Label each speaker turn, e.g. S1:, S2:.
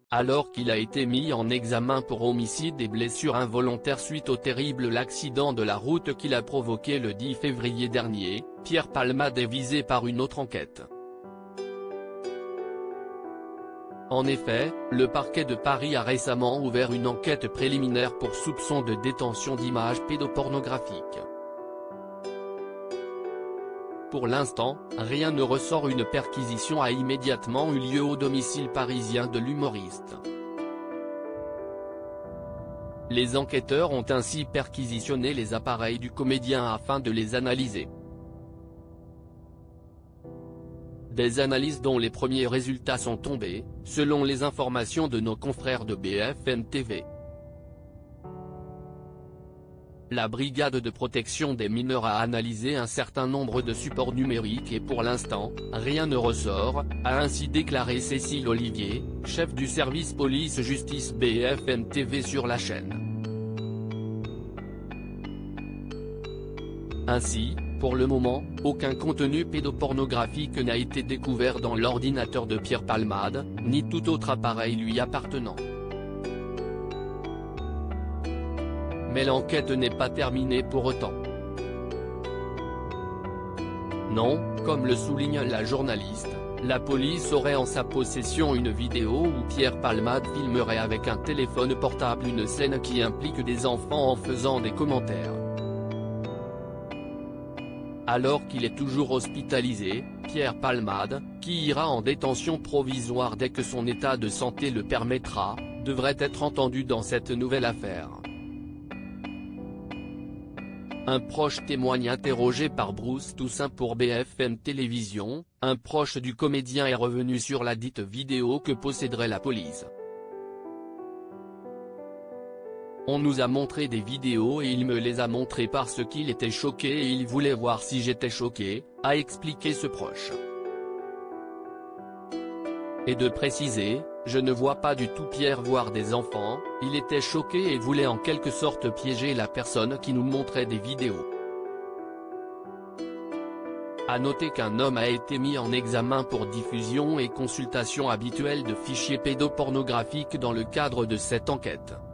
S1: alors qu'il a été mis en examen pour homicide et blessure involontaire suite au terrible accident de la route qu'il a provoqué le 10 février dernier, Pierre Palmade est visé par une autre enquête. En effet, le parquet de Paris a récemment ouvert une enquête préliminaire pour soupçon de détention d'images pédopornographiques. Pour l'instant, rien ne ressort. Une perquisition a immédiatement eu lieu au domicile parisien de l'humoriste. Les enquêteurs ont ainsi perquisitionné les appareils du comédien afin de les analyser. Des analyses dont les premiers résultats sont tombés, selon les informations de nos confrères de BFM TV. La brigade de protection des mineurs a analysé un certain nombre de supports numériques et pour l'instant, rien ne ressort, a ainsi déclaré Cécile Olivier, chef du service police-justice BFM TV sur la chaîne. Ainsi, pour le moment, aucun contenu pédopornographique n'a été découvert dans l'ordinateur de Pierre Palmade, ni tout autre appareil lui appartenant. Mais l'enquête n'est pas terminée pour autant. Non, comme le souligne la journaliste, la police aurait en sa possession une vidéo où Pierre Palmade filmerait avec un téléphone portable une scène qui implique des enfants en faisant des commentaires. Alors qu'il est toujours hospitalisé, Pierre Palmade, qui ira en détention provisoire dès que son état de santé le permettra, devrait être entendu dans cette nouvelle affaire. Un proche témoigne interrogé par Bruce Toussaint pour BFM Télévision, un proche du comédien est revenu sur la dite vidéo que posséderait la police. On nous a montré des vidéos et il me les a montrées parce qu'il était choqué et il voulait voir si j'étais choqué, a expliqué ce proche. Et de préciser, je ne vois pas du tout Pierre voir des enfants, il était choqué et voulait en quelque sorte piéger la personne qui nous montrait des vidéos. À noter qu'un homme a été mis en examen pour diffusion et consultation habituelle de fichiers pédopornographiques dans le cadre de cette enquête.